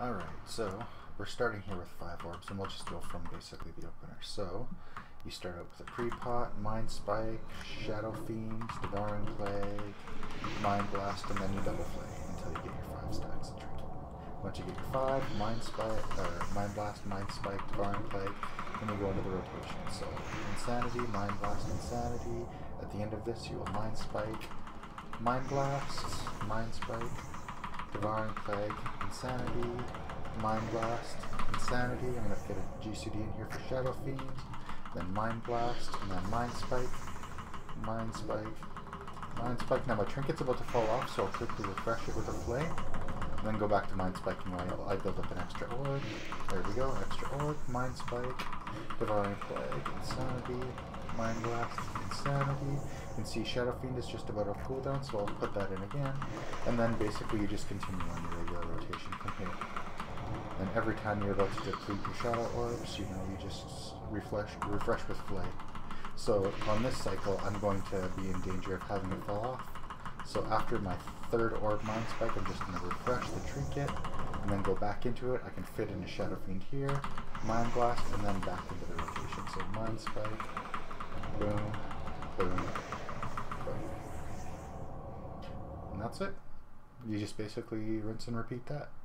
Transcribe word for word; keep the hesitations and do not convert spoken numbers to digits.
Alright, so we're starting here with five orbs, and we'll just go from basically the opener. So, you start out with a pre-pot, Mind Spike, Shadowfiend, Devouring Plague, Mind Blast, and then you double play until you get your five stacks of Trinket. Once you get your five, Mind Spike, or Mind Blast, Mind Spike, Devouring Plague, then you go into the rotation. So, Insanity, Mind Blast, Insanity. At the end of this, you will Mind Spike, Mind Blast, Mind Spike, Devouring Plague, Insanity, Mind Blast, Insanity. I'm going to fit a G C D in here for Shadowfiend, then Mind Blast, and then Mind Spike, Mind Spike, Mind Spike. Now my Trinket's about to fall off, so I'll quickly refresh it with a flame, and then go back to Mind Spiking while I build up an extra orb. There we go, extra orb, Mind Spike, Devouring Plague, Insanity, Mind Blast, Insanity. You can see Shadowfiend is just about a cooldown, so I'll put that in again. And then basically you just continue on your regular rotation from here. And every time you're about to deplete your shadow orbs, you know, you just refresh, refresh with Flay. So on this cycle, I'm going to be in danger of having it fall off. So after my third orb Mind Spike, I'm just going to refresh the Trinket, and then go back into it. I can fit in a Shadowfiend here, Mind Blast, and then back into the rotation. So Mind Spike, boom, boom, boom. And that's it. You just basically rinse and repeat that.